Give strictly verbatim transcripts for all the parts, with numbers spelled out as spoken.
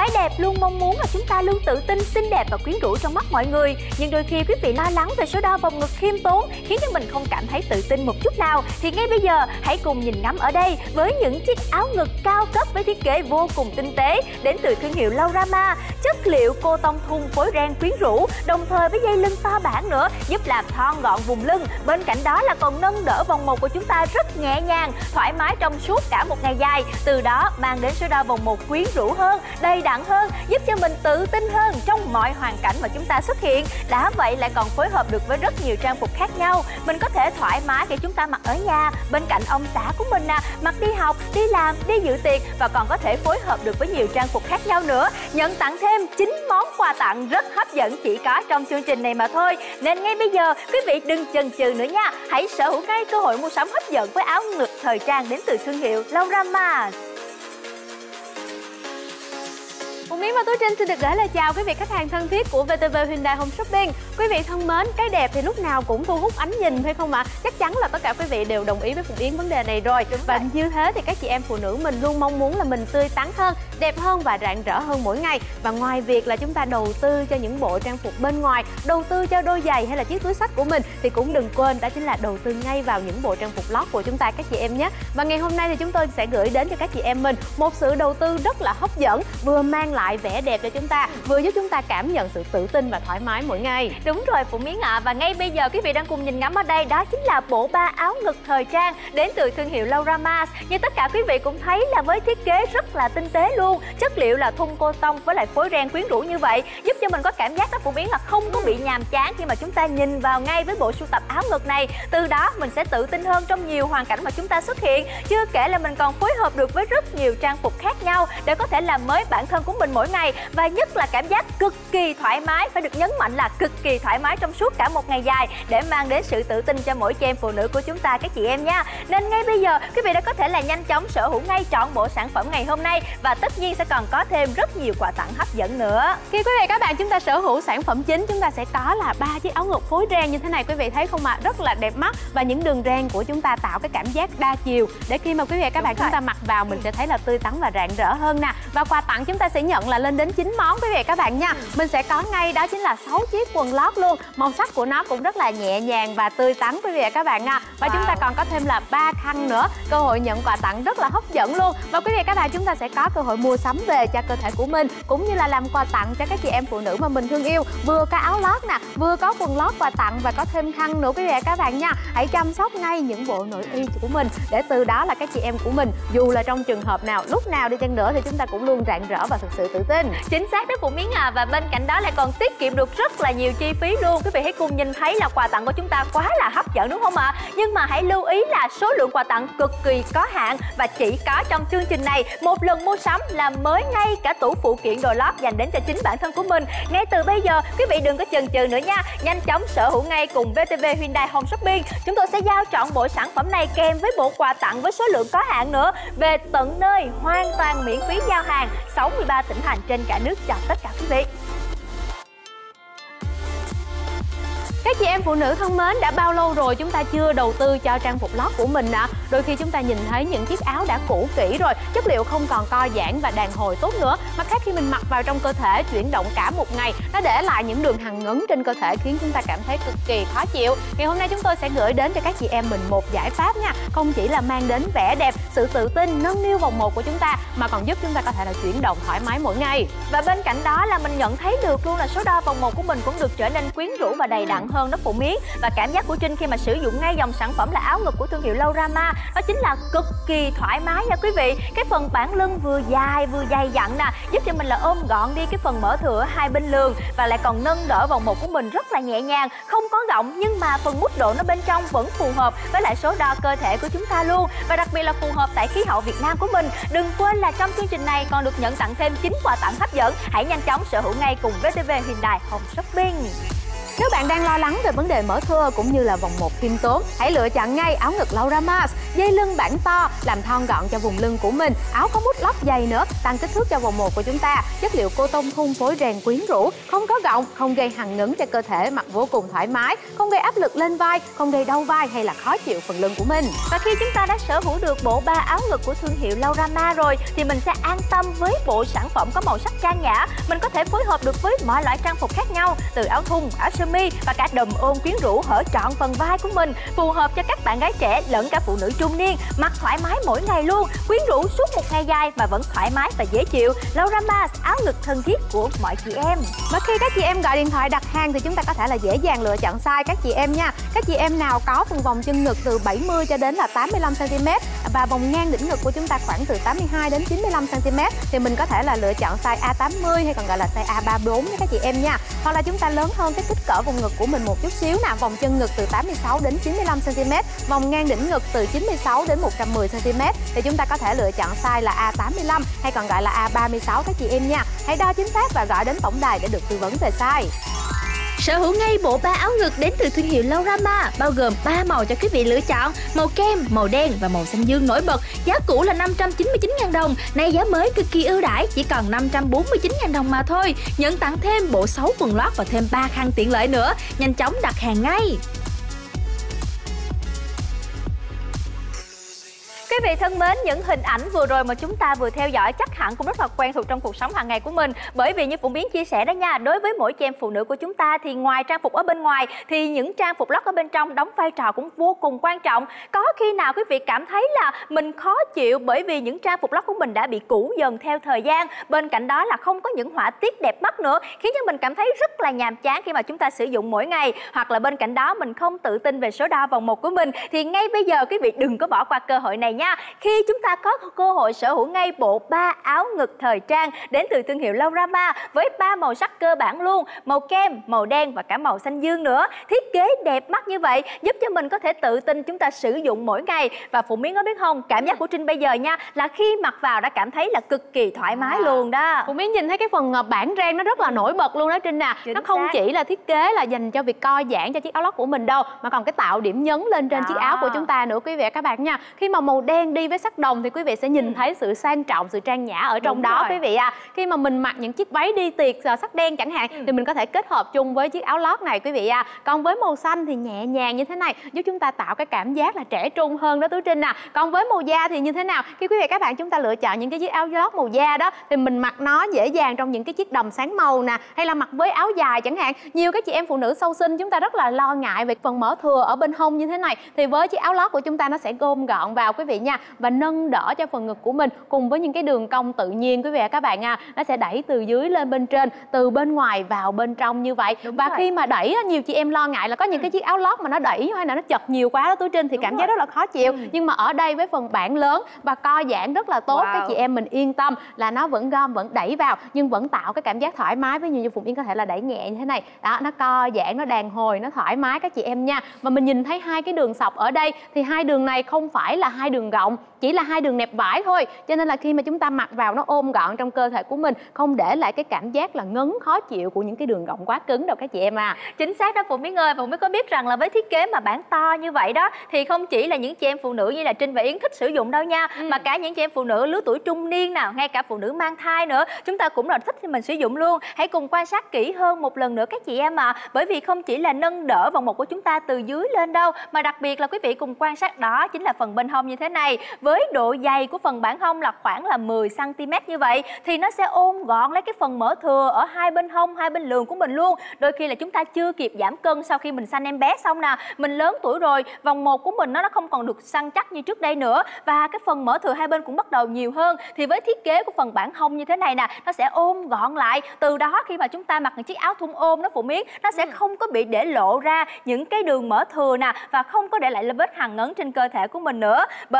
Gái đẹp luôn mong muốn là chúng ta luôn tự tin, xinh đẹp và quyến rũ trong mắt mọi người. Nhưng đôi khi quý vị lo lắng về số đo vòng ngực khiêm tốn khiến cho mình không cảm thấy tự tin một chút nào. Thì ngay bây giờ hãy cùng nhìn ngắm ở đây với những chiếc áo ngực cao cấp với thiết kế vô cùng tinh tế đến từ thương hiệu Laurama. Chất liệu cô tông thun phối ren quyến rũ, đồng thời với dây lưng to bản nữa giúp làm thon gọn vùng lưng. Bên cạnh đó là còn nâng đỡ vòng một của chúng ta rất nhẹ nhàng, thoải mái trong suốt cả một ngày dài. Từ đó mang đến số đo vòng một quyến rũ hơn, đầy đặn hơn, giúp cho mình tự tin hơn trong mọi hoàn cảnh mà chúng ta xuất hiện. Đã vậy lại còn phối hợp được với rất nhiều trang phục khác nhau. Mình có thể thoải mái khi chúng ta mặc ở nhà, bên cạnh ông xã của mình nè, mặc đi học, đi làm, đi dự tiệc, và còn có thể phối hợp được với nhiều trang phục khác nhau nữa. Nhận tặng thêm chín món quà tặng rất hấp dẫn chỉ có trong chương trình này mà thôi. Nên ngay bây giờ quý vị đừng chần chừ nữa nha, hãy sở hữu ngay cơ hội mua sắm hấp dẫn với áo ngực thời trang đến từ thương hiệu Laurama. Phụng Yến và Tú Trinh xin được gửi lời chào quý vị khách hàng thân thiết của vê tê vê Hyundai Home Shopping. Quý vị thân mến, cái đẹp thì lúc nào cũng thu hút ánh nhìn phải không ạ? Chắc chắn là tất cả quý vị đều đồng ý với Phụng Yến vấn đề này rồi. Đúng và vậy. Như thế thì các chị em phụ nữ mình luôn mong muốn là mình tươi tắn hơn, đẹp hơn và rạng rỡ hơn mỗi ngày. Và ngoài việc là chúng ta đầu tư cho những bộ trang phục bên ngoài, đầu tư cho đôi giày hay là chiếc túi xách của mình, thì cũng đừng quên đó chính là đầu tư ngay vào những bộ trang phục lót của chúng ta các chị em nhé. Và ngày hôm nay thì chúng tôi sẽ gửi đến cho các chị em mình một sự đầu tư rất là hấp dẫn, vừa mang lại vẻ đẹp cho chúng ta, vừa giúp chúng ta cảm nhận sự tự tin và thoải mái mỗi ngày. Đúng rồi Phụng Yến ạ. À. Và ngay bây giờ quý vị đang cùng nhìn ngắm ở đây, đó chính là bộ ba áo ngực thời trang đến từ thương hiệu Laurama. Như tất cả quý vị cũng thấy là với thiết kế rất là tinh tế luôn, chất liệu là thun cô tông với lại phối ren quyến rũ như vậy, giúp cho mình có cảm giác đó Phụng Yến là không có bị nhàm chán khi mà chúng ta nhìn vào ngay với bộ sưu tập áo ngực này. Từ đó mình sẽ tự tin hơn trong nhiều hoàn cảnh mà chúng ta xuất hiện. Chưa kể là mình còn phối hợp được với rất nhiều trang phục khác nhau để có thể làm mới bản thân của mình mỗi ngày. Và nhất là cảm giác cực kỳ thoải mái, phải được nhấn mạnh là cực kỳ thoải mái trong suốt cả một ngày dài, để mang đến sự tự tin cho mỗi chị em phụ nữ của chúng ta các chị em nha. Nên ngay bây giờ quý vị đã có thể là nhanh chóng sở hữu ngay trọn bộ sản phẩm ngày hôm nay, và tất nhiên sẽ còn có thêm rất nhiều quà tặng hấp dẫn nữa. Khi quý vị các bạn chúng ta sở hữu sản phẩm chính, chúng ta sẽ có là ba chiếc áo ngực phối ren như thế này, quý vị thấy không ạ? À? Rất là đẹp mắt, và những đường ren của chúng ta tạo cái cảm giác đa chiều để khi mà quý vị các bạn chúng ta mặc vào mình sẽ thấy là tươi tắn và rạng rỡ hơn nè. Và quà tặng chúng ta sẽ nhận là lên đến chín món quý vị các bạn nha. Mình sẽ có ngay đó chính là sáu chiếc quần lót luôn. Màu sắc của nó cũng rất là nhẹ nhàng và tươi tắn quý vị các bạn nha. Và wow. chúng ta còn có thêm là ba khăn nữa. Cơ hội nhận quà tặng rất là hấp dẫn luôn. Và quý vị các bạn chúng ta sẽ có cơ hội mua sắm về cho cơ thể của mình, cũng như là làm quà tặng cho các chị em phụ nữ mà mình thương yêu. Vừa có áo lót nè, vừa có quần lót quà tặng và có thêm khăn nữa quý vị các bạn nha. Hãy chăm sóc ngay những bộ nội y của mình, để từ đó là các chị em của mình dù là trong trường hợp nào, lúc nào đi chăng nữa thì chúng ta cũng luôn rạng rỡ và thực sự tự tin. Chính xác đó Phụng Yến à. Và bên cạnh đó lại còn tiết kiệm được rất là nhiều chi phí luôn. Quý vị hãy cùng nhìn thấy là quà tặng của chúng ta quá là hấp dẫn đúng không ạ? À? Nhưng mà hãy lưu ý là số lượng quà tặng cực kỳ có hạn, và chỉ có trong chương trình này. Một lần mua sắm là mới ngay cả tủ phụ kiện đồ lót dành đến cho chính bản thân của mình. Ngay từ bây giờ quý vị đừng có chần chừ nữa nha, nhanh chóng sở hữu ngay cùng vê tê vê Hyundai Home Shopping. Chúng tôi sẽ giao trọn bộ sản phẩm này kèm với bộ quà tặng với số lượng có hạn nữa, về tận nơi, hoàn toàn miễn phí giao hàng sáu mươi ba tỉnh thành trên cả nước cho tất cả quý vị. Các chị em phụ nữ thân mến, đã bao lâu rồi chúng ta chưa đầu tư cho trang phục lót của mình ạ? À? Đôi khi chúng ta nhìn thấy những chiếc áo đã cũ kỹ rồi, chất liệu không còn co giãn và đàn hồi tốt nữa. Mặt khác khi mình mặc vào trong cơ thể, chuyển động cả một ngày, nó để lại những đường hằn ngấn trên cơ thể khiến chúng ta cảm thấy cực kỳ khó chịu. Ngày hôm nay chúng tôi sẽ gửi đến cho các chị em mình một giải pháp nha. Không chỉ là mang đến vẻ đẹp, sự tự tin, nâng niu vòng một của chúng ta, mà còn giúp chúng ta có thể là chuyển động thoải mái mỗi ngày. Và bên cạnh đó là mình nhận thấy được luôn là số đo vòng một của mình cũng được trở nên quyến rũ và đầy đặn hơn đó Phụng Yến. Và cảm giác của Trinh khi mà sử dụng ngay dòng sản phẩm là áo ngực của thương hiệu Laurama, đó chính là cực kỳ thoải mái nha quý vị. Cái phần bản lưng vừa dài vừa dày dặn nè, giúp cho mình là ôm gọn đi cái phần mở thừa hai bên lườn, và lại còn nâng đỡ vòng một của mình rất là nhẹ nhàng, không có gọng, nhưng mà phần mút độ nó bên trong vẫn phù hợp với lại số đo cơ thể của chúng ta luôn, và đặc biệt là phù hợp tại khí hậu Việt Nam của mình. Đừng quên là trong chương trình này còn được nhận tặng thêm chín quà tặng hấp dẫn. Hãy nhanh chóng sở hữu ngay cùng vê tê vê Hyundai Home Shopping. Nếu bạn đang lo lắng về vấn đề mỡ thưa cũng như là vòng một khiêm tốn, hãy lựa chọn ngay áo ngực Laura Mars. Dây lưng bản to làm thon gọn cho vùng lưng của mình. Áo có mút lót dày nữa, tăng kích thước cho vòng một của chúng ta. Chất liệu cotton thun phối ren quyến rũ, không có gọng, không gây hằn ngấn cho cơ thể, mặc vô cùng thoải mái, không gây áp lực lên vai, không gây đau vai hay là khó chịu phần lưng của mình. Và khi chúng ta đã sở hữu được bộ ba áo ngực của thương hiệu Laura Mars rồi thì mình sẽ an tâm với bộ sản phẩm có màu sắc trang nhã. Mình có thể phối hợp được với mọi loại trang phục khác nhau, từ áo thun, áo sơ mi và cả đầm ôm quyến rũ hở trọn phần vai của mình, phù hợp cho các bạn gái trẻ lẫn cả phụ nữ trung niên, mặc thoải mái mỗi ngày luôn, quyến rũ suốt một ngày dài mà vẫn thoải mái và dễ chịu. Laura Mars, áo ngực thân thiết của mọi chị em. Và khi các chị em gọi điện thoại đặt hàng thì chúng ta có thể là dễ dàng lựa chọn size các chị em nha. Các chị em nào có phần vòng chân ngực từ bảy mươi cho đến là tám mươi lăm xăng ti mét và vòng ngang đỉnh ngực của chúng ta khoảng từ tám mươi hai đến chín mươi lăm xăng ti mét thì mình có thể là lựa chọn size A tám mươi hay còn gọi là size A ba mươi bốn nha các chị em nha. Hoặc là chúng ta lớn hơn cái kích cỡ vùng ngực của mình một chút xíu nè, vòng chân ngực từ tám mươi sáu đến chín mươi lăm xăng ti mét, vòng ngang đỉnh ngực từ chín mươi sáu đến một trăm mười xăng ti mét thì chúng ta có thể lựa chọn size là A tám mươi lăm hay còn gọi là A ba mươi sáu các chị em nha. Hãy đo chính xác và gọi đến tổng đài để được tư vấn về size. Sở hữu ngay bộ ba áo ngực đến từ thương hiệu Laura Mars, bao gồm ba màu cho quý vị lựa chọn: màu kem, màu đen và màu xanh dương nổi bật. Giá cũ là năm trăm chín mươi chín nghìn đồng, nay giá mới cực kỳ ưu đãi chỉ còn năm trăm bốn mươi chín nghìn đồng mà thôi. Nhận tặng thêm bộ sáu quần lót và thêm ba khăn tiện lợi nữa. Nhanh chóng đặt hàng ngay. Quý vị thân mến, những hình ảnh vừa rồi mà chúng ta vừa theo dõi chắc hẳn cũng rất là quen thuộc trong cuộc sống hàng ngày của mình. Bởi vì như Phụng Biến chia sẻ đó nha, đối với mỗi chị em phụ nữ của chúng ta thì ngoài trang phục ở bên ngoài thì những trang phục lót ở bên trong đóng vai trò cũng vô cùng quan trọng. Có khi nào quý vị cảm thấy là mình khó chịu bởi vì những trang phục lót của mình đã bị cũ dần theo thời gian, bên cạnh đó là không có những họa tiết đẹp mắt nữa, khiến cho mình cảm thấy rất là nhàm chán khi mà chúng ta sử dụng mỗi ngày, hoặc là bên cạnh đó mình không tự tin về số đo vòng một của mình, thì ngay bây giờ quý vị đừng có bỏ qua cơ hội này nha. Khi chúng ta có cơ hội sở hữu ngay bộ ba áo ngực thời trang đến từ thương hiệu Laura Mars với ba màu sắc cơ bản luôn, màu kem, màu đen và cả màu xanh dương nữa. Thiết kế đẹp mắt như vậy giúp cho mình có thể tự tin chúng ta sử dụng mỗi ngày. Và Phụng Biến có biết không, cảm giác của Trinh bây giờ nha là khi mặc vào đã cảm thấy là cực kỳ thoải mái à. luôn đó. Phụng Biến nhìn thấy cái phần bản ren nó rất là nổi bật luôn đó Trinh nè. Chính nó không xác. Chỉ là thiết kế là dành cho việc co giãn cho chiếc áo lót của mình đâu, mà còn cái tạo điểm nhấn lên trên đó. chiếc áo của chúng ta nữa quý vị và các bạn nha. Khi mà màu đen đi với sắc đồng thì quý vị sẽ nhìn thấy sự sang trọng, sự trang nhã ở trong Đúng đó rồi. quý vị à. Khi mà mình mặc những chiếc váy đi tiệc sắc đen chẳng hạn ừ. thì mình có thể kết hợp chung với chiếc áo lót này quý vị à. Còn với màu xanh thì nhẹ nhàng như thế này giúp chúng ta tạo cái cảm giác là trẻ trung hơn đó Tú Trinh à. Còn với màu da thì như thế nào? Khi quý vị các bạn chúng ta lựa chọn những cái chiếc áo lót màu da đó thì mình mặc nó dễ dàng trong những cái chiếc đầm sáng màu nè, hay là mặc với áo dài chẳng hạn. Nhiều các chị em phụ nữ sau sinh chúng ta rất là lo ngại về phần mỡ thừa ở bên hông như thế này, thì với chiếc áo lót của chúng ta nó sẽ gom gọn vào quý vị nha, và nâng đỡ cho phần ngực của mình cùng với những cái đường cong tự nhiên quý vị và các bạn à. Nó sẽ đẩy từ dưới lên bên trên, từ bên ngoài vào bên trong như vậy. Đúng và rồi. Khi mà đẩy nhiều chị em lo ngại là có những cái chiếc áo lót mà nó đẩy hay là nó chật nhiều quá đó Tú Trinh thì Đúng cảm rồi. giác rất là khó chịu. ừ. Nhưng mà ở đây với phần bản lớn và co giãn rất là tốt, wow. các chị em mình yên tâm là nó vẫn gom vẫn đẩy vào nhưng vẫn tạo cái cảm giác thoải mái. Ví dụ như Phụng Yên có thể là đẩy nhẹ như thế này đó, nó co giãn, nó đàn hồi, nó thoải mái các chị em nha. Và mình nhìn thấy hai cái đường sọc ở đây thì hai đường này không phải là hai đường rộng, chỉ là hai đường nẹp vải thôi, cho nên là khi mà chúng ta mặc vào nó ôm gọn trong cơ thể của mình, không để lại cái cảm giác là ngấn khó chịu của những cái đường rộng quá cứng đâu các chị em à. Chính xác đó Phụng Biến ơi. Phụng Biến có biết rằng là với thiết kế mà bản to như vậy đó thì không chỉ là những chị em phụ nữ như là Trinh và Yến thích sử dụng đâu nha, ừ. mà cả những chị em phụ nữ lứa tuổi trung niên nào, ngay cả phụ nữ mang thai nữa, chúng ta cũng là thích thì mình sử dụng luôn. Hãy cùng quan sát kỹ hơn một lần nữa các chị em à, bởi vì không chỉ là nâng đỡ vòng một của chúng ta từ dưới lên đâu, mà đặc biệt là quý vị cùng quan sát đó chính là phần bên hông như thế này. Với độ dày của phần bản hông là khoảng là mười xăng ti mét như vậy thì nó sẽ ôm gọn lấy cái phần mỡ thừa ở hai bên hông, hai bên lườn của mình luôn. Đôi khi là chúng ta chưa kịp giảm cân sau khi mình sanh em bé xong nè, mình lớn tuổi rồi, vòng một của mình nó không còn được săn chắc như trước đây nữa và cái phần mỡ thừa hai bên cũng bắt đầu nhiều hơn, thì với thiết kế của phần bản hông như thế này nè, nó sẽ ôm gọn lại. Từ đó khi mà chúng ta mặc những chiếc áo thun ôm nó Phụng Biến, nó sẽ không có bị để lộ ra những cái đường mỡ thừa nè, và không có để lại vết hằn ngấn trên cơ thể của mình nữa. Bên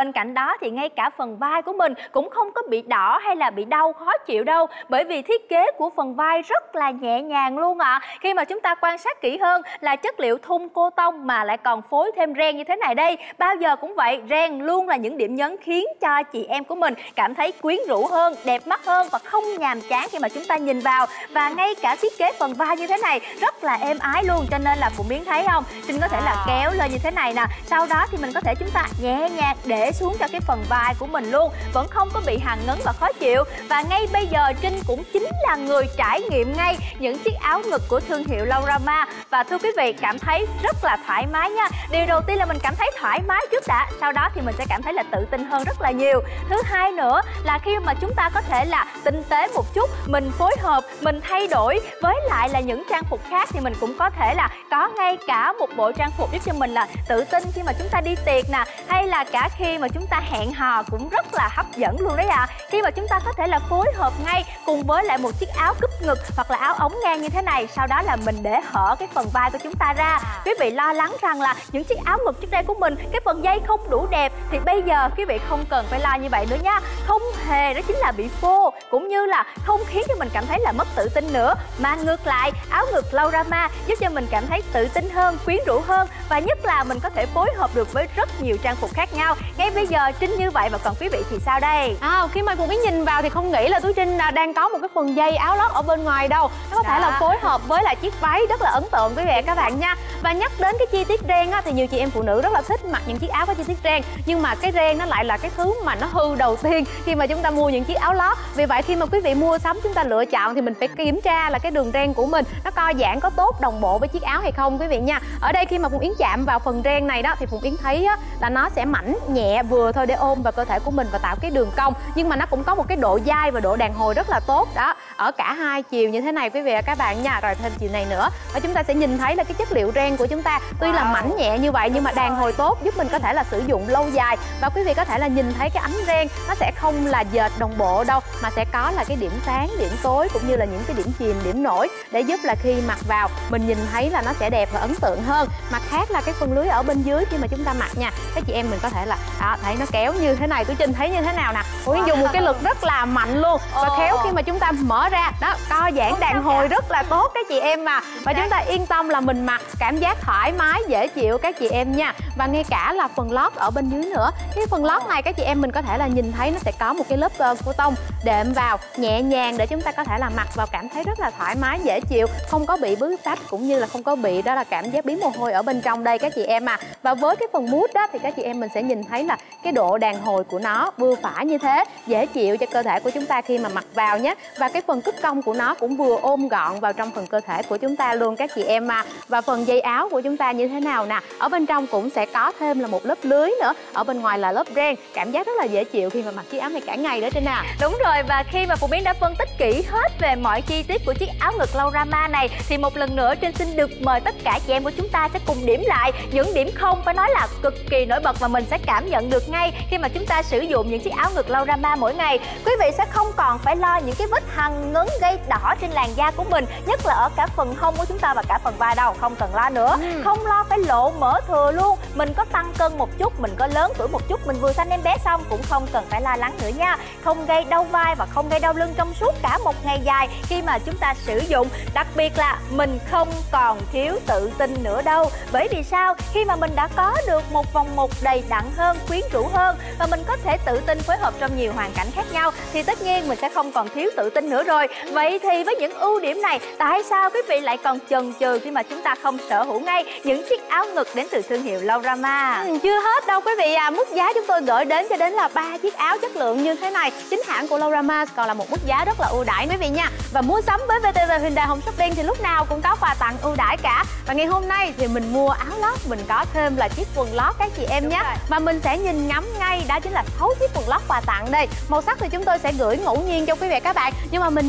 bên cạnh đó thì ngay cả phần vai của mình cũng không có bị đỏ hay là bị đau khó chịu đâu, bởi vì thiết kế của phần vai rất là nhẹ nhàng luôn ạ. À. Khi mà chúng ta quan sát kỹ hơn là chất liệu thun cô tông mà lại còn phối thêm ren như thế này đây. Bao giờ cũng vậy, ren luôn là những điểm nhấn khiến cho chị em của mình cảm thấy quyến rũ hơn, đẹp mắt hơn và không nhàm chán khi mà chúng ta nhìn vào. Và ngay cả thiết kế phần vai như thế này rất là êm ái luôn, cho nên là Phụng Biến thấy không, Trinh có thể là kéo lên như thế này nè, sau đó thì mình có thể chúng ta nhẹ nhàng để xuống cho cái phần vai của mình luôn, vẫn không có bị hằn ngấn và khó chịu. Và ngay bây giờ Trinh cũng chính là người trải nghiệm ngay những chiếc áo ngực của thương hiệu Laurama. Và thưa quý vị, cảm thấy rất là thoải mái nha. Điều đầu tiên là mình cảm thấy thoải mái trước đã, sau đó thì mình sẽ cảm thấy là tự tin hơn rất là nhiều. Thứ hai nữa là khi mà chúng ta có thể là tinh tế một chút, mình phối hợp, mình thay đổi với lại là những trang phục khác, thì mình cũng có thể là có ngay cả một bộ trang phục giúp cho mình là tự tin khi mà chúng ta đi tiệc nè, hay là cả khi mà chúng ta hẹn hò cũng rất là hấp dẫn luôn đấy ạ. À. Khi mà chúng ta có thể là phối hợp ngay cùng với lại một chiếc áo cúp ngực hoặc là áo ống ngang như thế này, sau đó là mình để hở cái phần vai của chúng ta ra. Quý vị lo lắng rằng là những chiếc áo ngực trước đây của mình cái phần dây không đủ đẹp, thì bây giờ quý vị không cần phải lo như vậy nữa nha. Không hề đó chính là bị phô, cũng như là không khiến cho mình cảm thấy là mất tự tin nữa, mà ngược lại, áo ngực Laurama giúp cho mình cảm thấy tự tin hơn, quyến rũ hơn, và nhất là mình có thể phối hợp được với rất nhiều trang phục khác nhau. Ngay bây giờ Trinh như vậy, và còn quý vị thì sao đây? À, khi mà Phụng Biến nhìn vào thì không nghĩ là Tú Trinh đang có một cái phần dây áo lót ở bên ngoài đâu. Nó có Đó. thể là phối hợp với lại chiếc váy rất là ấn tượng quý vị và các bạn nha. Và nhắc đến cái chi tiết ren á, thì nhiều chị em phụ nữ rất là thích mặc những chiếc áo có chi tiết ren, nhưng mà cái ren nó lại là cái thứ mà nó hư đầu tiên khi mà chúng ta mua những chiếc áo lót. Vì vậy khi mà quý vị mua sắm chúng ta lựa chọn thì mình phải kiểm tra là cái đường ren của mình nó co giãn có tốt đồng bộ với chiếc áo hay không quý vị nha. Ở đây khi mà Phụng Yến chạm vào phần ren này đó thì Phụng Yến thấy á, là nó sẽ mảnh nhẹ vừa thôi để ôm vào cơ thể của mình và tạo cái đường cong, nhưng mà nó cũng có một cái độ dai và độ đàn hồi rất là tốt đó, ở cả hai chiều như thế này quý vị và các bạn nha. Rồi thêm chiều này nữa, và chúng ta sẽ nhìn thấy là cái chất liệu ren của chúng ta tuy wow. là mảnh nhẹ như vậy nhưng mà đàn hồi tốt, giúp mình có thể là sử dụng lâu dài. Và quý vị có thể là nhìn thấy cái ánh ren nó sẽ không là dệt đồng bộ đâu, mà sẽ có là cái điểm sáng, điểm tối cũng như là những cái điểm chìm, điểm nổi, để giúp là khi mặc vào mình nhìn thấy là nó sẽ đẹp và ấn tượng hơn. Mặt khác là cái phần lưới ở bên dưới khi mà chúng ta mặc nha, các chị em mình có thể là đó, thấy nó kéo như thế này. Tú Trinh thấy như thế nào nè, Phụng Yến dùng một cái lực rất là mạnh luôn, và khéo khi mà chúng ta mở ra đó, co giãn đàn hồi rất là tốt các chị em mà. Và chúng ta yên tâm là mình mặc cảm giác thoải mái dễ chịu các chị em nha. Và ngay cả là phần lót ở bên dưới nữa, cái phần lót này các chị em mình có thể là nhìn thấy nó sẽ có một cái lớp cô tông đệm vào nhẹ nhàng để chúng ta có thể là mặc vào cảm thấy rất là thoải mái dễ chịu, không có bị bứt rách cũng như là không có bị đó là cảm giác bí mồ hôi ở bên trong đây các chị em à. Và với cái phần mút đó thì các chị em mình sẽ nhìn thấy là cái độ đàn hồi của nó vừa phải như thế, dễ chịu cho cơ thể của chúng ta khi mà mặc vào nhé. Và cái phần cúc cong của nó cũng vừa ôm gọn vào trong phần cơ thể của chúng ta luôn các chị em à. Và phần dây áo của chúng ta như thế nào nè, ở bên trong cũng sẽ có thêm là một lớp lưới nữa, ở bên ngoài là lớp ren, cảm giác rất là dễ chịu khi mà mặc chiếc áo này cả ngày đó Trinh à. Đúng rồi, và khi mà Phụng Biến đã phân tích kỹ hết về mọi chi tiết của chiếc áo ngực Laurama này, thì một lần nữa Trinh xin được mời tất cả chị em của chúng ta sẽ cùng điểm lại những điểm không phải nói là cực kỳ nổi bật mà mình sẽ cảm nhận được ngay khi mà chúng ta sử dụng những chiếc áo ngực Laurama mỗi ngày. Quý vị sẽ không còn phải lo những cái vết hằn ngấn gây đỏ trên làn da của mình, nhất là ở cả phần hông của chúng ta và cả phần vai đâu, không cần lo nữa. ừ. Không lo phải lộ mỡ thừa luôn, mình có tăng cân một chút, mình có lớn tuổi một chút, mình vừa sanh em bé xong cũng không cần phải lo lắng nữa nha. Không gây đau vai và không gây đau lưng trong suốt cả một ngày dài khi mà chúng ta sử dụng. Đặc biệt là mình không còn thiếu tự tin nữa đâu, bởi vì sao? Khi mà mình đã có được một vòng một đầy đặn hơn, quyến rũ hơn, và mình có thể tự tin phối hợp trong nhiều hoàn cảnh khác nhau, thì tất nhiên mình sẽ không còn thiếu tự tin nữa rồi. Vậy thì với những ưu điểm này, tại sao quý vị lại còn chần chừ khi mà chúng ta không sở hữu ngay những chiếc áo ngực đến từ thương hiệu Laurama? Ừ, chưa hết đâu quý vị à, mức giá chúng tôi gửi đến cho đến là ba chiếc áo chất lượng như thế này, chính hãng của Laurama còn là một mức giá rất là ưu đãi quý vị nha. Và mua sắm với vê tê vê Hyundai Home Shopping thì lúc nào cũng có quà tặng ưu đãi cả. Và ngày hôm nay thì mình mua áo lót, mình có thêm là chiếc quần lót các chị em nhé. Và mình sẽ nhìn ngắm ngay, đó chính là sáu chiếc quần lót quà tặng đây. Màu sắc thì chúng tôi sẽ gửi ngẫu nhiên cho quý vị các bạn, nhưng mà mình nhìn thấy đó,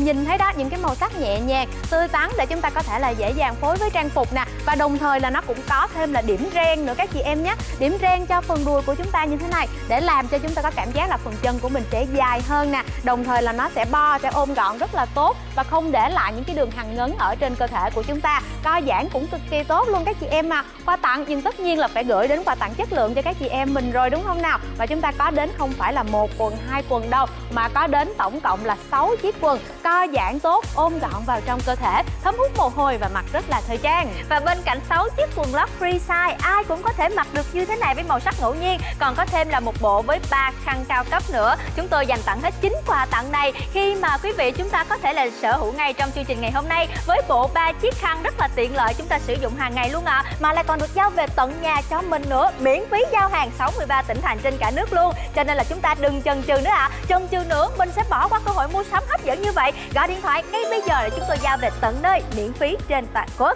những cái màu sắc nhẹ nhàng, tươi tắn để chúng ta có thể là dễ dàng phối với trang phục nè. Và đồng thời là nó cũng có thêm là điểm ren nữa các chị em nhé. Điểm ren cho phần đùi của chúng ta như thế này để làm cho chúng ta có cảm giác là phần chân của mình sẽ dài hơn nè. Đồng thời là nó sẽ bo, sẽ ôm gọn rất là tốt và không để lại những cái đường hằn ngấn ở trên cơ thể của chúng ta. Co giãn cũng cực kỳ tốt luôn các chị em mà. Quà tặng nhưng tất nhiên là phải gửi đến quà tặng chất lượng cho các chị em mình rồi đúng không nào? Và chúng ta có đến không phải là một quần, hai quần đâu, mà có đến tổng cộng là sáu chiếc quần co giãn tốt, ôm gọn vào trong cơ thể, thấm hút mồ hôi và mặc rất là thời trang. Và bên cạnh sáu chiếc quần lót free size, ai cũng có thể mặc được như thế này với màu sắc ngẫu nhiên. Còn có thêm là một bộ với ba khăn cao cấp nữa. Chúng tôi dành tặng hết chín quà tặng này khi mà quý vị chúng ta có thể là sở hữu ngay trong chương trình ngày hôm nay với bộ ba chiếc khăn rất là tiện lợi, chúng ta sử dụng hàng ngày luôn ạ. À. Mà lại còn được giao về tận nhà cho mình nữa, miễn phí giao hàng sáu mươi ba tỉnh thành trên cả nước luôn. Cho nên là chúng ta đừng chần chừ nữa ạ. À. Chần chừ nữa mình sẽ bỏ qua cơ hội mua sắm hấp dẫn như vậy. Gọi điện thoại ngay bây giờ để chúng tôi giao về tận nơi miễn phí trên toàn quốc.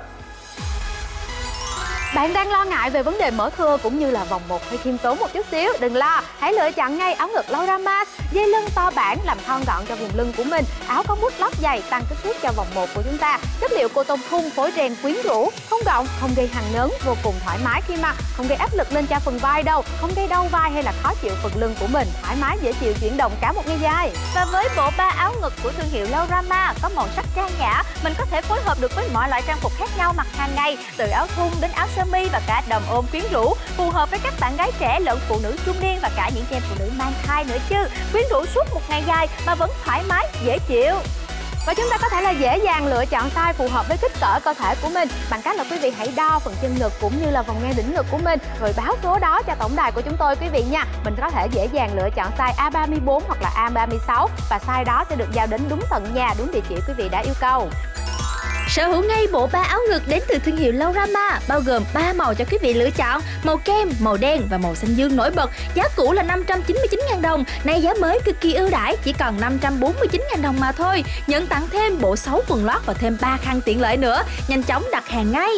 Bạn đang lo ngại về vấn đề mỡ thưa cũng như là vòng một hơi khiêm tốn một chút xíu, đừng lo, hãy lựa chọn ngay áo ngực Laura Mas, dây lưng to bản làm thon gọn cho vùng lưng của mình, áo có mút lót dày tăng kích thước cho vòng một của chúng ta, chất liệu cotton thun phối ren quyến rũ, không gọng, không gây hằn ngấn, vô cùng thoải mái khi mặc, không gây áp lực lên cho phần vai đâu, không gây đau vai hay là khó chịu phần lưng của mình, thoải mái dễ chịu chuyển động cả một ngày dài. Và với bộ ba áo ngực của thương hiệu Laura Mas có màu sắc trang nhã, mình có thể phối hợp được với mọi loại trang phục khác nhau mặc hàng ngày, từ áo thun đến áo sơ mi và cả đầm ôm quyến rũ, phù hợp với các bạn gái trẻ lẫn phụ nữ trung niên và cả những em phụ nữ mang thai nữa chứ. Quyến rũ suốt một ngày dài mà vẫn thoải mái, dễ chịu. Và chúng ta có thể là dễ dàng lựa chọn size phù hợp với kích cỡ cơ thể của mình bằng cách là quý vị hãy đo phần chân ngực cũng như là vòng ngang đỉnh ngực của mình rồi báo số đó cho tổng đài của chúng tôi quý vị nha. Mình có thể dễ dàng lựa chọn size A ba mươi bốn hoặc là A ba mươi sáu và size đó sẽ được giao đến đúng tận nhà, đúng địa chỉ quý vị đã yêu cầu. Sở hữu ngay bộ ba áo ngực đến từ thương hiệu Laura Mas bao gồm ba màu cho quý vị lựa chọn: màu kem, màu đen và màu xanh dương nổi bật. Giá cũ là năm trăm chín mươi chín nghìn đồng, nay giá mới cực kỳ ưu đãi chỉ còn năm trăm bốn mươi chín nghìn đồng mà thôi. Nhận tặng thêm bộ sáu quần lót và thêm ba khăn tiện lợi nữa. Nhanh chóng đặt hàng ngay.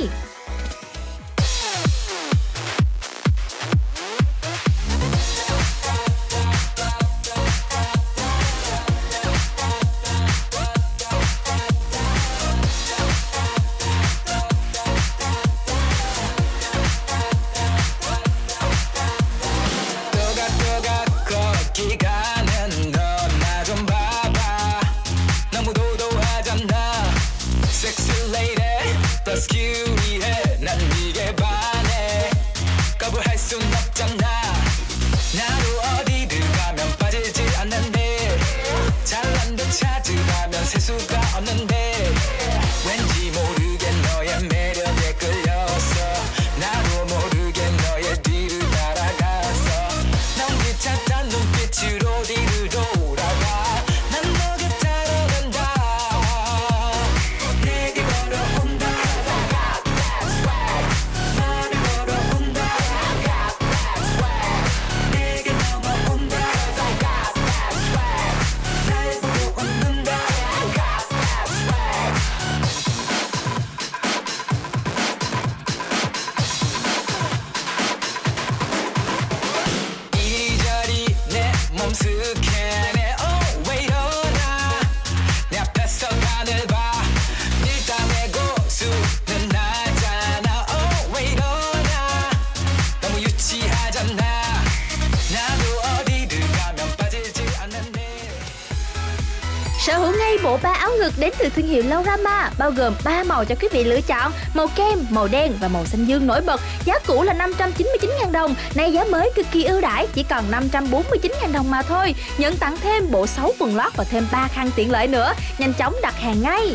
Sở hữu ngay bộ ba áo ngực đến từ thương hiệu Laura Mas bao gồm ba màu cho quý vị lựa chọn: màu kem, màu đen và màu xanh dương nổi bật. Giá cũ là năm trăm chín mươi chín nghìn đồng, nay giá mới cực kỳ ưu đãi chỉ còn năm trăm bốn mươi chín nghìn đồng mà thôi. Nhận tặng thêm bộ sáu quần lót và thêm ba khăn tiện lợi nữa. Nhanh chóng đặt hàng ngay.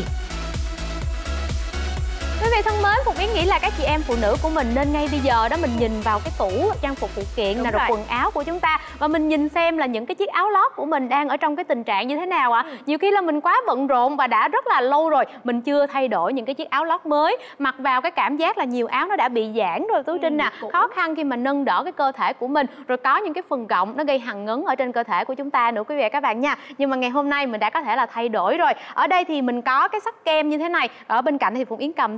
Quý vị thân mến, Phục Yến nghĩ là các chị em phụ nữ của mình nên ngay bây giờ đó mình nhìn vào cái tủ trang phục phụ kiện là rồi quần áo của chúng ta và mình nhìn xem là những cái chiếc áo lót của mình đang ở trong cái tình trạng như thế nào ạ. À? Ừ. Nhiều khi là mình quá bận rộn và đã rất là lâu rồi mình chưa thay đổi những cái chiếc áo lót mới, mặc vào cái cảm giác là nhiều áo nó đã bị giãn rồi Tú Trinh nè, ừ, khó khăn khi mà nâng đỡ cái cơ thể của mình, rồi có những cái phần gọng nó gây hằn ngấn ở trên cơ thể của chúng ta nữa quý vị và các bạn nha. Nhưng mà ngày hôm nay mình đã có thể là thay đổi rồi. Ở đây thì mình có cái sắc kem như thế này, ở bên cạnh thì Phục Yến cầm thêm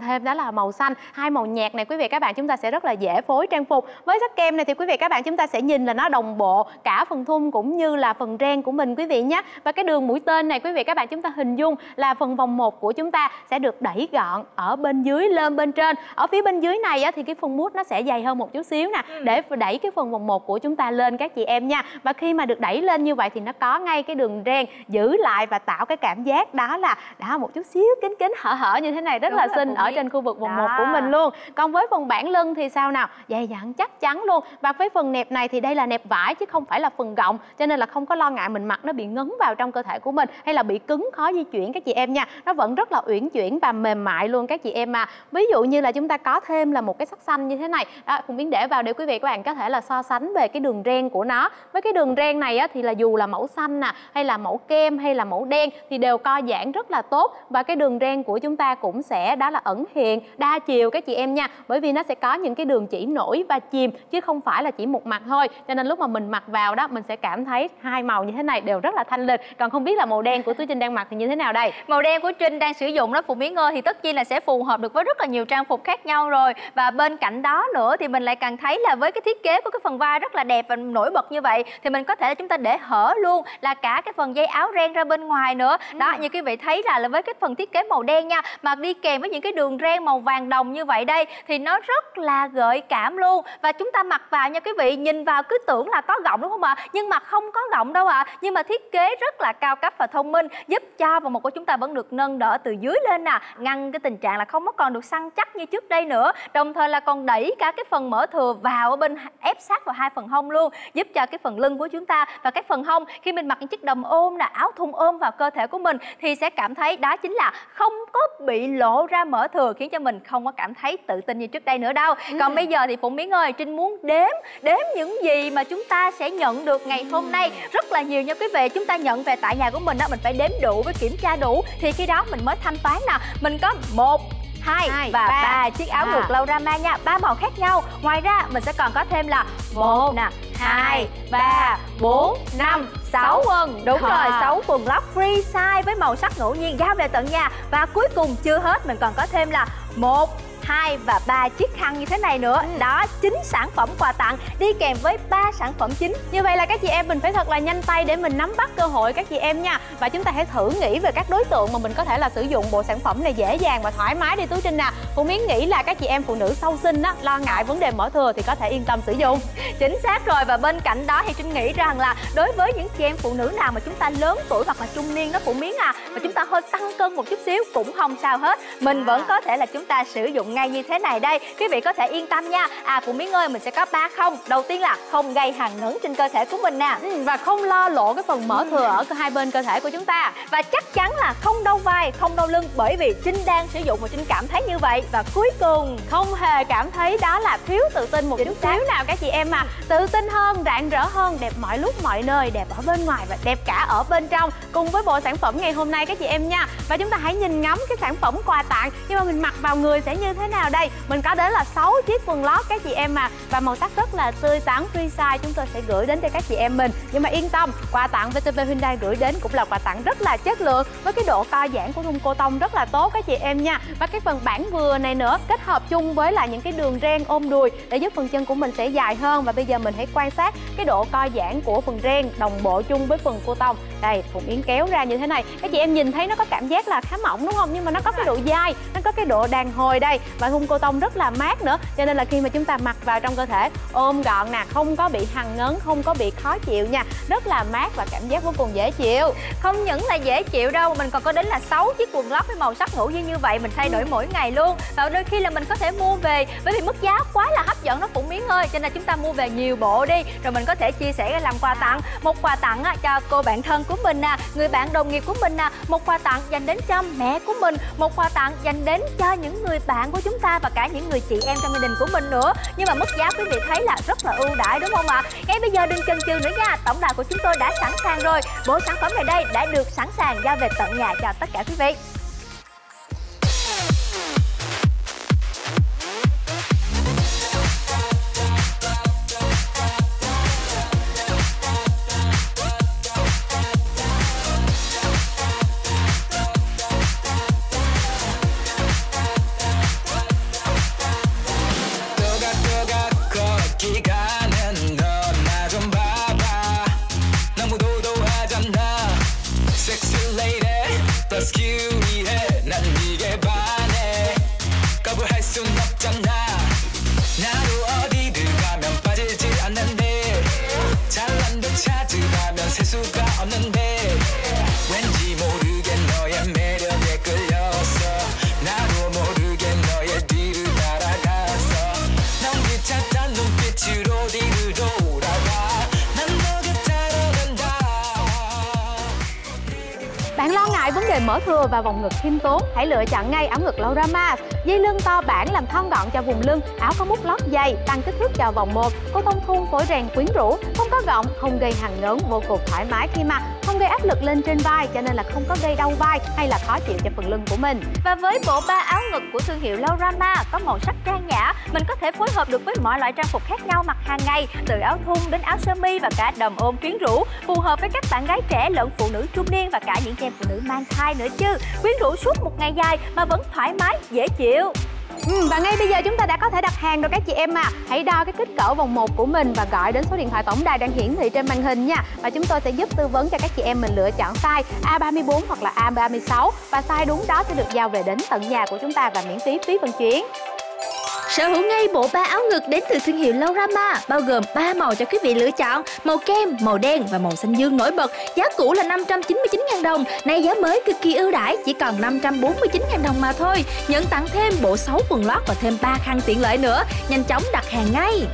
thêm đó là màu xanh. Hai màu nhạt này quý vị các bạn chúng ta sẽ rất là dễ phối trang phục. Với sắc kem này thì quý vị các bạn chúng ta sẽ nhìn là nó đồng bộ cả phần thun cũng như là phần ren của mình quý vị nhé. Và cái đường mũi tên này quý vị các bạn chúng ta hình dung là phần vòng một của chúng ta sẽ được đẩy gọn ở bên dưới lên bên trên. Ở phía bên dưới này á, thì cái phần mút nó sẽ dày hơn một chút xíu nè, ừ. để đẩy cái phần vòng một của chúng ta lên các chị em nha. Và khi mà được đẩy lên như vậy thì nó có ngay cái đường ren giữ lại và tạo cái cảm giác đó là đã một chút xíu kín kín hở hở như thế này, rất Đúng là xinh ở trên khu vực vòng một của mình luôn. Còn với phần bản lưng thì sao nào? Dày dặn chắc chắn luôn. Và với phần nẹp này thì đây là nẹp vải chứ không phải là phần gọng, cho nên là không có lo ngại mình mặc nó bị ngấn vào trong cơ thể của mình hay là bị cứng khó di chuyển các chị em nha. Nó vẫn rất là uyển chuyển và mềm mại luôn các chị em mà. Ví dụ như là chúng ta có thêm là một cái sắc xanh như thế này đó, Phụng Yến để vào để quý vị các bạn có thể là so sánh về cái đường ren của nó. Với cái đường ren này á, thì là dù là mẫu xanh nè hay là mẫu kem hay là mẫu đen thì đều co giãn rất là tốt. Và cái đường ren của chúng ta cũng sẽ đó là ẩn hiện đa chiều các chị em nha, bởi vì nó sẽ có những cái đường chỉ nổi và chìm chứ không phải là chỉ một mặt thôi, cho nên lúc mà mình mặc vào đó mình sẽ cảm thấy hai màu như thế này đều rất là thanh lịch. Còn không biết là màu đen của Tú Trinh đang mặc thì như thế nào đây? Màu đen của Trinh đang sử dụng đó Phụng Yến ơi, thì tất nhiên là sẽ phù hợp được với rất là nhiều trang phục khác nhau rồi. Và bên cạnh đó nữa thì mình lại càng thấy là với cái thiết kế của cái phần vai rất là đẹp và nổi bật như vậy thì mình có thể là chúng ta để hở luôn là cả cái phần dây áo ren ra bên ngoài nữa. Ừ. Đó, như quý vị thấy là, là với cái phần thiết kế màu đen nha, mà đi kèm với những cái đường ren màu vàng đồng như vậy đây thì nó rất là gợi cảm luôn. Và chúng ta mặc vào nha quý vị, nhìn vào cứ tưởng là có gọng đúng không ạ? Nhưng mà không có gọng đâu ạ. À. Nhưng mà thiết kế rất là cao cấp và thông minh, giúp cho vòng một của chúng ta vẫn được nâng đỡ từ dưới lên nè, ngăn cái tình trạng là không có còn được săn chắc như trước đây nữa. Đồng thời là còn đẩy cả cái phần mỡ thừa vào ở bên, ép sát vào hai phần hông luôn, giúp cho cái phần lưng của chúng ta và cái phần hông khi mình mặc những chiếc đầm ôm nè, áo thun ôm vào cơ thể của mình thì sẽ cảm thấy đó chính là không có bị lộ ra mỡ thừa, khiến cho mình không có cảm thấy tự tin như trước đây nữa đâu. Ừ. Còn bây giờ thì Phụng Yến ơi, Trinh muốn đếm đếm những gì mà chúng ta sẽ nhận được ngày hôm nay. Rất là nhiều nha quý vị. Chúng ta nhận về tại nhà của mình đó, mình phải đếm đủ với kiểm tra đủ thì khi đó mình mới thanh toán nè. Mình có một hai và ba chiếc áo ngược Laurama nha, ba màu khác nhau. Ngoài ra mình sẽ còn có thêm là một nè, hai, ba, bốn, năm, sáu quần. Đúng à. rồi, sáu quần lót free size với màu sắc ngẫu nhiên giao về tận nhà. Và cuối cùng chưa hết, mình còn có thêm là một, hai và ba chiếc khăn như thế này nữa. Ừ. Đó, chín sản phẩm quà tặng đi kèm với ba sản phẩm chính. Như vậy là các chị em mình phải thật là nhanh tay để mình nắm bắt cơ hội các chị em nha. Và chúng ta hãy thử nghĩ về các đối tượng mà mình có thể là sử dụng bộ sản phẩm này dễ dàng và thoải mái đi Tú Trinh nè. Phụng Yến nghĩ là các chị em phụ nữ sau sinh á, lo ngại vấn đề mỡ thừa thì có thể yên tâm sử dụng. Chính xác rồi. Và bên cạnh đó thì Trinh nghĩ rằng là đối với những chị em phụ nữ nào mà chúng ta lớn tuổi hoặc là trung niên đó Phụng Yến à, mà chúng ta hơi tăng cân một chút xíu cũng không sao hết. Mình vẫn có thể là chúng ta sử dụng ngay như thế này đây. Quý vị có thể yên tâm nha. À Phụng Yến ơi, mình sẽ có ba không. Đầu tiên là không gây hằn ngấn trên cơ thể của mình nè. Ừ, và không lo lộ cái phần mỡ thừa ở hai bên cơ thể của chúng ta. Và chắc chắn là không đau vai, không đau lưng, bởi vì Trinh đang sử dụng và Trinh cảm thấy như vậy. Và cuối cùng không hề cảm thấy đó là thiếu tự tin một chút xíu nào các chị em mà. Tự tin hơn, rạng rỡ hơn, đẹp mọi lúc mọi nơi, đẹp ở bên ngoài và đẹp cả ở bên trong. Cùng với bộ sản phẩm ngày hôm nay các chị em nha. Và chúng ta hãy nhìn ngắm cái sản phẩm quà tặng nhưng mà mình mặc vào người sẽ như thế nào đây. Mình có đến là sáu chiếc quần lót các chị em mà, và màu sắc rất là tươi tắn free size chúng tôi sẽ gửi đến cho các chị em mình. Nhưng mà yên tâm, quà tặng vê tê vê Hyundai gửi đến cũng là quà tặng rất là chất lượng với cái độ co giãn của thun cô tông rất là tốt các chị em nha. Và cái phần bản vừa này nữa kết hợp chung với là những cái đường ren ôm đùi để giúp phần chân của mình sẽ dài hơn. Và bây giờ mình hãy quan sát cái độ co giãn của phần ren đồng bộ chung với phần cô tông. Đây, Phụng Yến kéo ra như thế này, các chị em nhìn thấy nó có cảm giác là khá mỏng đúng không, nhưng mà nó có cái độ dai, nó có cái độ đàn hồi đây. Và thun cô tông rất là mát nữa, cho nên là khi mà chúng ta mặc vào trong cơ thể ôm gọn nè, không có bị hằn ngấn, không có bị khó chịu nha, rất là mát và cảm giác vô cùng dễ chịu. Không những là dễ chịu đâu, mình còn có đến là sáu chiếc quần lót với màu sắc ngẫu nhiên như vậy, mình thay đổi mỗi ngày luôn. Và đôi khi là mình có thể mua về bởi vì mức giá quá là hấp dẫn đó Phụng Yến ơi, cho nên chúng ta mua về nhiều bộ đi, rồi mình có thể chia sẻ làm quà tặng. Một quà tặng cho cô bạn thân của mình nè, người bạn đồng nghiệp của mình nè, một quà tặng dành đến cho mẹ của mình, một quà tặng dành đến cho những người bạn của chúng ta và cả những người chị em trong gia đình của mình nữa. Nhưng mà mức giá quý vị thấy là rất là ưu đãi đúng không ạ? À? Ngay bây giờ đừng chần chừ nữa nha, tổng đài của chúng tôi đã sẵn sàng rồi. Bộ sản phẩm này đây đã được sẵn sàng giao về tận nhà cho tất cả quý vị. Rescue 위해 난 네게 반해 거부할 순 없잖아 나로 어디를 가면 빠지지 않는데 잘난 데 찾으라면 셀 수가 없는데 왠지 모르게 너의 매력에 끌려서 나도 모르게 너의 뒤를 따라가서 넌 귀찮단 눈빛으로 뒤를 돌아가 난 너 곁으로 간다. Bạn lo ngại vấn đề mỡ thừa và vòng ngực khiêm tốn, hãy lựa chọn ngay áo ngực Laura Mas. Dây lưng to bản làm thon gọn cho vùng lưng, áo có mút lót dày, tăng kích thước cho vòng một. Cô tông thun phối ren quyến rũ, không có gọng, không gây hằn ngấn, vô cùng thoải mái khi mặc, không gây áp lực lên trên vai cho nên là không có gây đau vai hay là khó chịu cho phần lưng của mình. Và với bộ ba áo ngực của thương hiệu Laura Mas có màu sắc trang nhã, mình có thể phối hợp được với mọi loại trang phục khác nhau mặc hàng ngày, từ áo thun đến áo sơ mi và cả đầm ôm quyến rũ, phù hợp với các bạn gái trẻ lẫn phụ nữ trung niên và cả những em phụ nữ mang thai nữa chứ. Quyến rũ suốt một ngày dài mà vẫn thoải mái, dễ chịu. Ừ, và ngay bây giờ chúng ta đã có thể đặt hàng rồi các chị em à. Hãy đo cái kích cỡ vòng một của mình và gọi đến số điện thoại tổng đài đang hiển thị trên màn hình nha. Và chúng tôi sẽ giúp tư vấn cho các chị em mình lựa chọn size A ba mươi bốn hoặc là A ba mươi sáu. Và size đúng đó sẽ được giao về đến tận nhà của chúng ta và miễn phí phí vận chuyển. Sở hữu ngay bộ ba áo ngực đến từ thương hiệu Laura Mas, bao gồm ba màu cho quý vị lựa chọn: màu kem, màu đen và màu xanh dương nổi bật. Giá cũ là năm trăm chín mươi chín nghìn đồng, nay giá mới cực kỳ ưu đãi chỉ còn năm trăm bốn mươi chín nghìn đồng mà thôi. Nhận tặng thêm bộ sáu quần lót và thêm ba khăn tiện lợi nữa. Nhanh chóng đặt hàng ngay.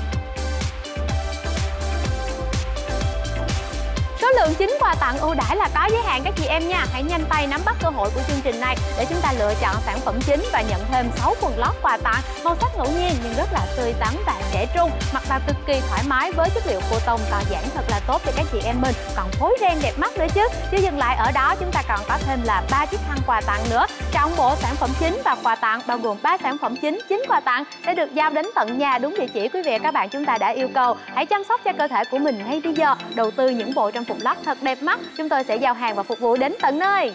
Số lượng chín quà tặng ưu đãi là có giới hạn các chị em nha. Hãy nhanh tay nắm bắt cơ hội của chương trình này để chúng ta lựa chọn sản phẩm chính và nhận thêm sáu quần lót quà tặng màu sắc ngẫu nhiên nhưng rất là tươi tắn và trẻ trung, mặc vào cực kỳ thoải mái với chất liệu cô tông co giãn thật là tốt cho các chị em mình, còn phối ren đẹp mắt nữa chứ. Chưa dừng lại ở đó, chúng ta còn có thêm là ba chiếc khăn quà tặng nữa. Chọn bộ sản phẩm chính và quà tặng bao gồm ba sản phẩm chính, chín quà tặng sẽ được giao đến tận nhà đúng địa chỉ quý vị và các bạn chúng ta đã yêu cầu. Hãy chăm sóc cho cơ thể của mình ngay bây giờ, đầu tư những bộ trang phục lót thật đẹp mắt, chúng tôi sẽ giao hàng và phục vụ đến tận nơi.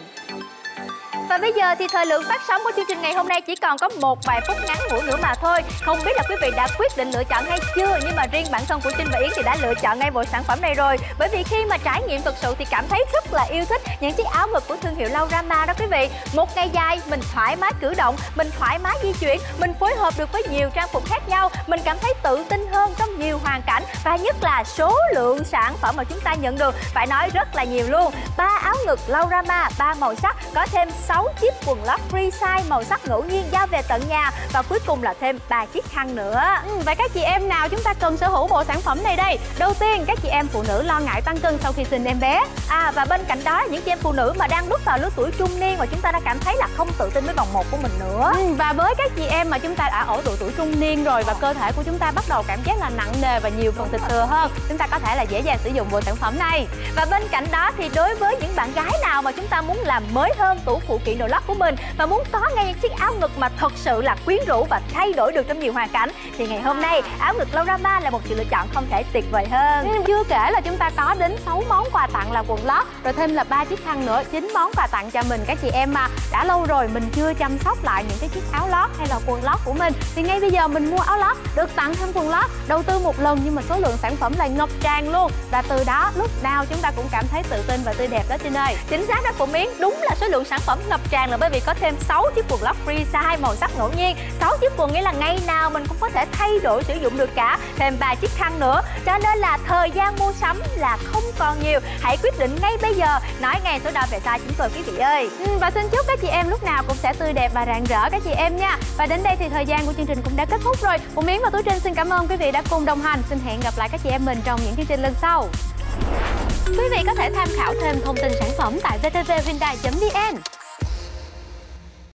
Và bây giờ thì thời lượng phát sóng của chương trình ngày hôm nay chỉ còn có một vài phút ngắn ngủi nữa mà thôi. Không biết là quý vị đã quyết định lựa chọn hay chưa, nhưng mà riêng bản thân của Trinh và Yến thì đã lựa chọn ngay bộ sản phẩm này rồi. Bởi vì khi mà trải nghiệm thực sự thì cảm thấy rất là yêu thích những chiếc áo ngực của thương hiệu Laura Mas đó quý vị. Một ngày dài mình thoải mái cử động, mình thoải mái di chuyển, mình phối hợp được với nhiều trang phục khác nhau, mình cảm thấy tự tin hơn trong nhiều hoàn cảnh, và nhất là số lượng sản phẩm mà chúng ta nhận được phải nói rất là nhiều luôn. Ba áo ngực Laura Mas, ba màu sắc, có thêm sáu chiếc quần lót free size màu sắc ngẫu nhiên giao về tận nhà, và cuối cùng là thêm ba chiếc khăn nữa. Ừ, vậy các chị em nào chúng ta cần sở hữu bộ sản phẩm này đây? Đầu tiên, các chị em phụ nữ lo ngại tăng cân sau khi sinh em bé. À, và bên cạnh đó những chị em phụ nữ mà đang bước vào lứa tuổi trung niên và chúng ta đã cảm thấy là không tự tin với vòng một của mình nữa. Ừ, và với các chị em mà chúng ta đã ở độ tuổi trung niên rồi và cơ thể của chúng ta bắt đầu cảm giác là nặng nề và nhiều phần thịt thừa hơn, chúng ta có thể là dễ dàng sử dụng bộ sản phẩm này. Và bên cạnh đó thì đối với những bạn gái nào mà chúng ta muốn làm mới hơn tủ phụ kiện đồ lót của mình và muốn có ngay những chiếc áo ngực mà thật sự là quyến rũ và thay đổi được trong nhiều hoàn cảnh, thì ngày hôm nay áo ngực Laura Mas là một sự lựa chọn không thể tuyệt vời hơn. Ừ, chưa kể là chúng ta có đến sáu món quà tặng là quần lót, rồi thêm là ba chiếc khăn nữa, chín món quà tặng cho mình. Các chị em mà đã lâu rồi mình chưa chăm sóc lại những cái chiếc áo lót hay là quần lót của mình, thì ngay bây giờ mình mua áo lót được tặng thêm quần lót, đầu tư một lần nhưng mà số lượng sản phẩm lại ngập tràn luôn, và từ đó lúc nào chúng ta cũng cảm thấy tự tin và tươi đẹp đó Trinh ơi. Chính xác đó Phụng Yến, đúng là số lượng sản phẩm ngập tràn là bởi vì có thêm sáu chiếc quần lót free size màu sắc ngẫu nhiên. Sáu chiếc quần nghĩa là ngày nào mình cũng có thể thay đổi sử dụng được cả, thêm ba chiếc khăn nữa, cho nên là thời gian mua sắm là không còn nhiều. Hãy quyết định ngay bây giờ, nói ngay số đo về size chúng tôi quý vị ơi. Ừ, và xin chúc các chị em lúc nào cũng sẽ tươi đẹp và rạng rỡ các chị em nha. Và đến đây thì thời gian của chương trình cũng đã kết thúc rồi. Phụng Yến và Tú Trinh xin cảm ơn quý vị đã cùng đồng hành. Xin hẹn gặp lại các chị em mình trong những chương trình lần sau. Quý vị có thể tham khảo thêm thông tin sản phẩm tại vtvhyundai chấm vn.